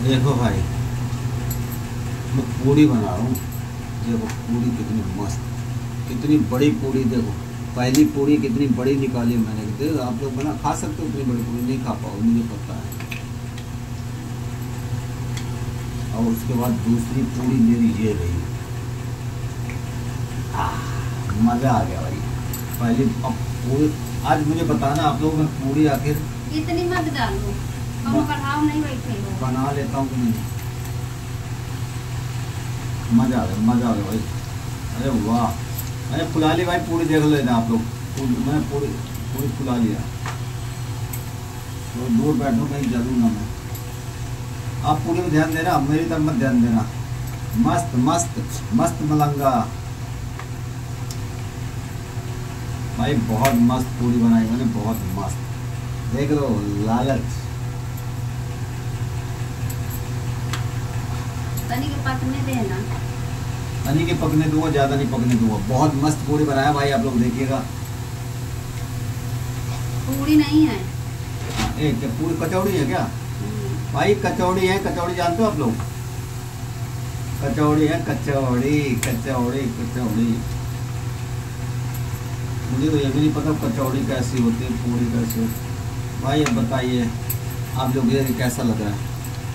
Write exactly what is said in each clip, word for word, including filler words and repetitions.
देखो भाई, मैं पूड़ी बना रहा हूँ। देखो पूड़ी कितनी मस्त, कितनी बड़ी पूड़ी। देखो पहली पूड़ी कितनी बड़ी निकाली मैंने। देखो आप लोग बना खा सकते हो, उतनी बड़ी पूड़ी नहीं खा पाओ, मुझे पता है। और उसके बाद दूसरी पूड़ी मेरी ये रही। मज़ा आ गया भाई। पहले अब पूरी आज मुझे बताना आप लोगों में पूरी आखिर इतनी मत डालो, हम कढ़ाव नहीं बैठे हो। बना लेता हूँ कि नहीं। मज़ा आ गया, मज़ा आ गया भाई। अरे वाह, मैंने फुला ली भाई पूरी। देख लेना आप लोग, मैंने पूरी पूरी फुला लिया। तो दूर बैठो कहीं जरूर ना मैं। आप पूरी में ध्यान देना, मेरी तरफ मत ध्यान देना। मस्त मस्त मस्त मलंगा भाई, बहुत मस्त पूरी बनाई मैंने, बहुत मस्त। देख लो लालच। तनी के पकने देना, तनी के पकने दूंगा, ज़्यादा नहीं पकने दूंगा। बहुत मस्त पूरी बनाया भाई, आप लोग देखिएगा। पूरी नहीं है। हाँ, एक क्या पूरी कचौड़ी है क्या भाई? कचौड़ी है, कचौड़ी जानते हो आप लोग? कचौड़ी है, कचौड़ी कचौड़ी कचौड़ी। मुझे तो ये भी नहीं पता कचौड़ी कैसी होती है, पूरी कैसी होती है। भाई अब बताइए आप लोग, ये कैसा लग रहा है?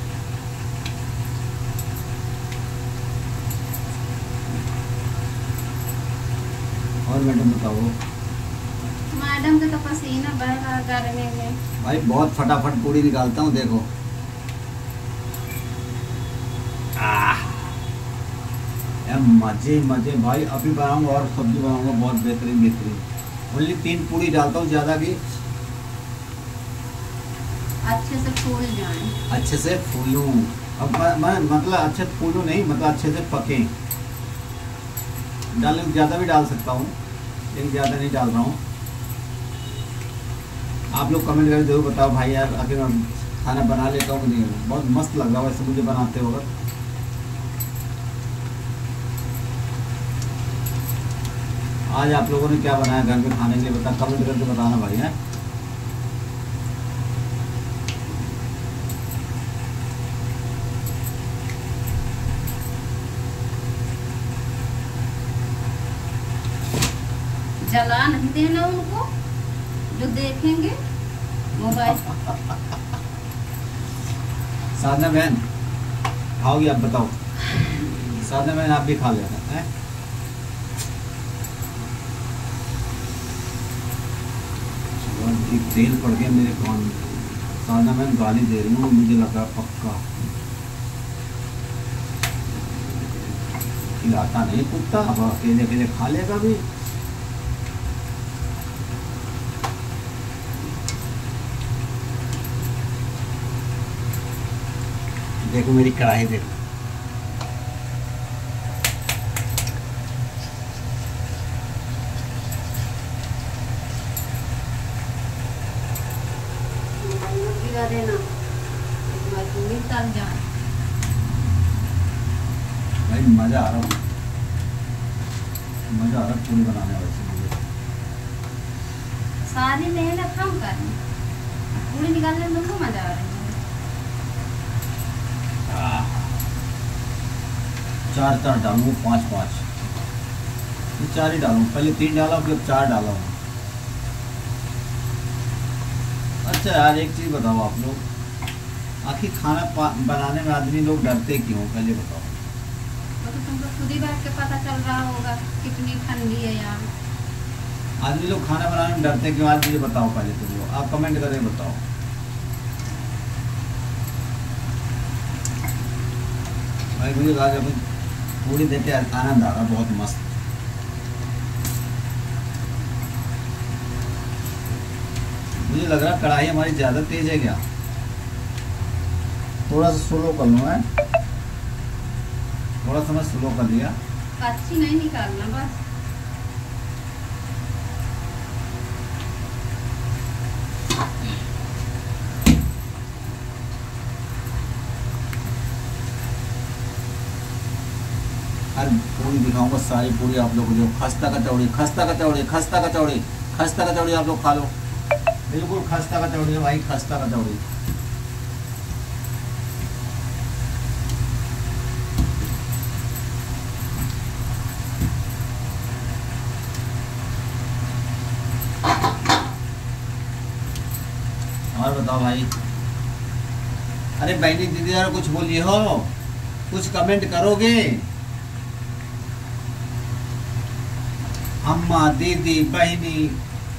और मैडम बताओ। मैडम के तो पसीना बह रहा गर्मी में। भाई बहुत फटाफट पूरी निकालता हूँ, देखो। आह, यार मजे मजे भाई। अभी बनाऊंगा और सब्जी बनाऊंगा बहुत बेहतरीन बेहतरीन। ओनली तीन पूरी डालता हूँ, ज़्यादा की अच्छे से फूल जाए। अच्छे से फूलूं। अब मैं मतलब अच्छे से फूलूं नहीं, मतलब अच्छे से पके। डाल ज़्यादा भी डाल सकता हूँ, लेकिन ज़्यादा नहीं डाल रहा हूँ। आप लोग कमेंट करके जरूर बताओ भाई यार, आखिर मैं खाना बना लेता हूँ कि नहीं। बहुत मस्त लग रहा है वैसे मुझे बनाते वक्त। आज आप लोगों ने क्या बनाया घर में खाने के लिए, बता कमेंट करके बताना भाई है। जला नहीं देना उनको, जो देखेंगे मोबाइल। साधना बहन खाओगी? आप बताओ। साधना बहन आप भी खा लेना है। तेल पड़ गया मेरे कान में। साधना बहन गाली दे रही हूँ, मुझे लगा पक्का खिलाता नहीं कुत्ता, अब अकेले अकेले खा लेगा भी। देखो मेरी कढ़ाई देखो। देना तल जाए। भाई मजा आ रहा है, मजा आ रहा है पूरी बनाने वैसे मुझे। सारी मेहनत हम करें, पूरी निकालने में तुमको मजा आ रही है। चार चार डालूँ, पाँच पाँच, ये चार ही डालूँ। पहले तीन डाला फिर चार डाला हूँ। अच्छा यार एक चीज़ बताओ आप लोग, आखिर खाना बनाने में आदमी लोग डरते क्यों, पहले बताओ। तो तुमको खुद ही बैठ के पता चल रहा होगा कितनी ठंडी है यार। आदमी लोग खाना बनाने में डरते क्यों, आज मुझे बताओ पहले तुम लोग, आप कमेंट करके बताओ। भाई मुझे आज अभी पूरी देखे आनंद आ रहा, बहुत मस्त। मुझे लग रहा कढ़ाई हमारी ज़्यादा तेज है क्या, थोड़ा सा स्लो कर लूँ है, थोड़ा सा मैं स्लो कर दिया। अच्छी नहीं निकालना बस। हर पूरी दिखाऊंगा, सारी पूरी आप लोग को। जो खस्ता कचौड़ी, खस्ता कचौड़ी, खस्ता कचौड़ी, खस्ता कचौड़ी आप लोग खा लो। बिल्कुल खस्ता कचौड़ी है भाई, खस्ता कचौड़ी। और बताओ भाई। अरे बहनी दीदी यार कुछ बोलिए हो, कुछ कमेंट करोगे? अम्मा दीदी बहनी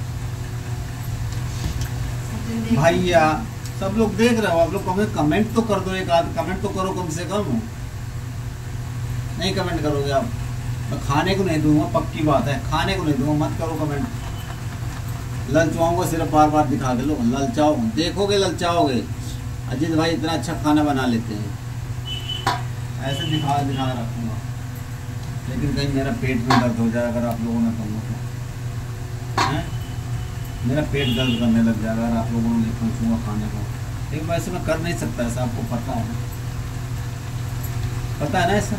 भैया सब लोग देख रहे हो, आप लोग कमेंट कमेंट तो कर दो, एक आध कमेंट तो करो कम से कम। नहीं कमेंट करोगे आप, मैं खाने को नहीं दूंगा, पक्की बात है, खाने को नहीं दूंगा, मत करो कमेंट। ललचाऊंगा सिर्फ बार बार दिखा के लो, ललचाओ, देखोगे ललचाओगे। अजीत भाई इतना अच्छा खाना बना लेते हैं, ऐसे दिखा दिखा रखूंगा, लेकिन कहीं मेरा पेट में दर्द हो जाए अगर आप लोगों ने कहूँ तो, हैं? मेरा पेट दर्द करने लग जाएगा अगर आप लोगों ने पूछूंगा खाने को। लेकिन वैसे मैं कर नहीं सकता ऐसा, आपको पता है, पता है ना ऐसा।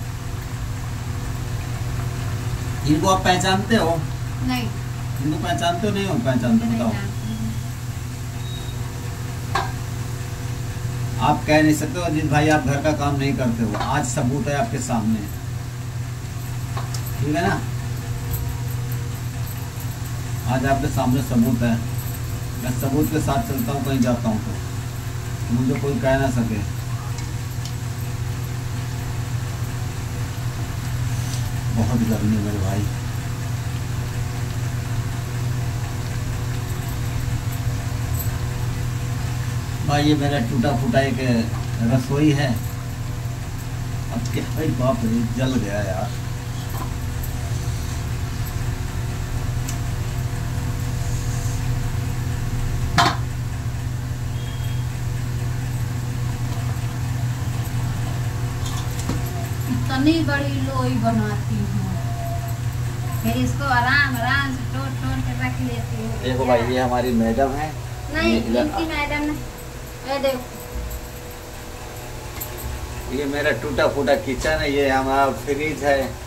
इनको आप पहचानते हो? नहीं। इनको पहचानते हो? नहीं हो पहचानते? बताओ। आप कह नहीं सकते हो अजीत भाई आप घर का काम नहीं करते हो, आज सबूत है आपके सामने, ठीक है ना? आज आपके सामने सबूत है, मैं सबूत के साथ चलता हूँ कहीं जाता हूँ तो मुझे कोई कह ना सके। बहुत गर्मी है मेरे भाई। भाई ये मेरा टूटा फूटा एक रसोई है, अब क्या भाई, बाप रे जल गया यार। इतनी बड़ी लोई बनाती हूँ, फिर इसको आराम आराम से तोड़ तोड़ के रख लेती हूँ। देखो भाई ये हमारी मैडम है। नहीं ये इनकी मैडम ने, ये देखो ये मेरा टूटा फूटा किचन है, ये हमारा फ्रिज है।